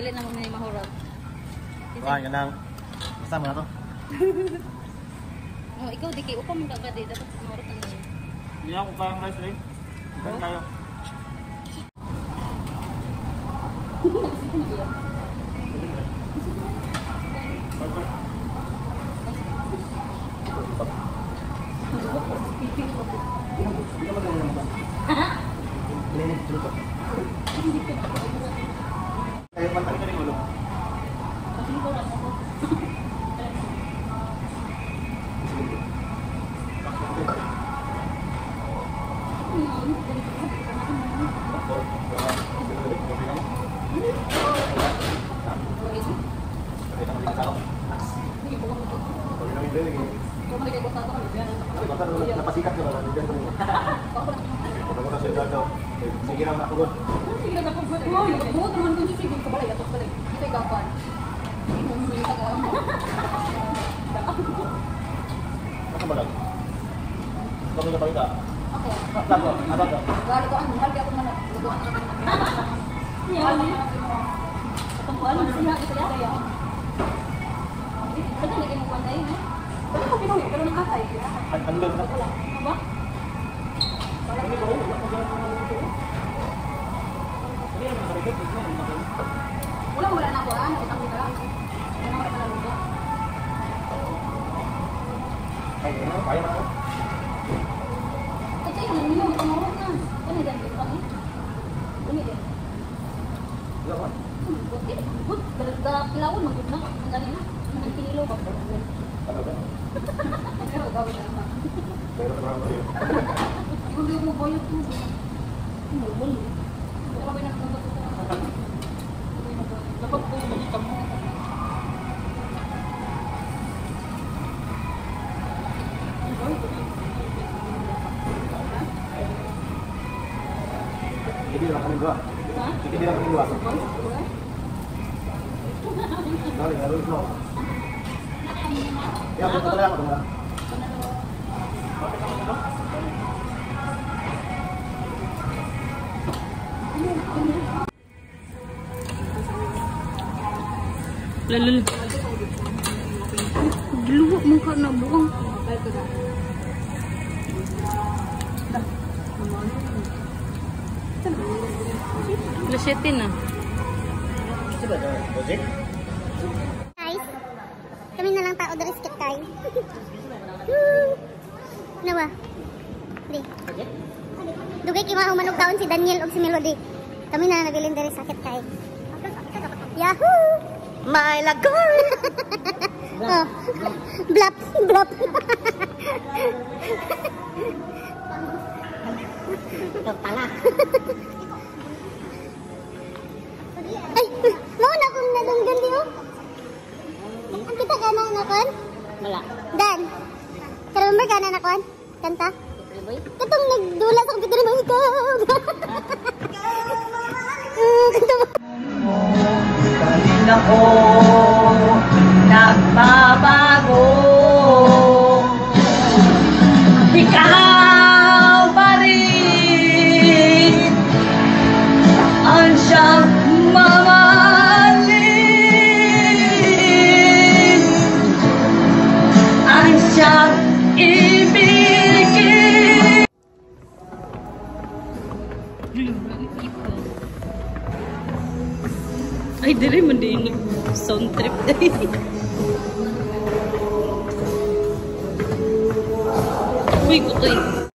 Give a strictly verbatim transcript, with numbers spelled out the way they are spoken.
dili na mo may mahurot. Wah, ganang. Basta mo na to. Oh, ikaw di kay upam ka gadi dapat mahurot na. Hindi ako parang rice rin. Kain tayo. Kayo pantay ka rin ulo. Napasikat ka ba? Sige lang nakugod. Sige lang nakugod. Uy, nakugod naman ko sige ko balay ato balay. Kita gapan. Ano ba lang? Ano na balita? Ako. Ako, ano ba? Wala ko ang mahal kaya ako man. Yan. Atong kuan siya ito ya. Kada lagi mo kuan no? Pero ko pinawi pero nakatay. Andun na. Ba? Wala wala na ko ah, nakitang kita. Ano na pala luto? Ay, ano? Kaya na ako. Kasi yung minum ito mo na. Ano yan dito kami? Ano yan? Wala ko. Buti, but dalaga pilawon magud na. Ang galing na. Ang pinilo ba? Ano ba? Pero gawin na naman. Pero parang ko yun. Hindi mo bayad ko. Ano mo? Grabe na ko. Dapat ko yung magikam mo. Hindi lang kami dua. Hindi lang kami dua. Dali, dali ito. Ya, betul ya, betul. Lalu, dulu muka nak buang. Lesetin na. Guys, kami na lang tao dari skip tayo. Nawa? Di. Dugay kimaho manug taon si Daniel o si Melody. Kami na nabilin dari sakit tayo. Yahoo! My lagor! Oh. Blap, blap. Ito pala. Ay, mau na kung nadunggan di mo? Ang kita ka na nakon? Wala. Dan, remember ka na nakon? Kanta? Katong nagdula sa computer mo. Ikaw! Kanta mo. Kanina ko nagbabago, ikaw pa rin ang siyang mamahalin, ang siyang ibigin. Ay, diri man din sound trip dai. Uy, okay.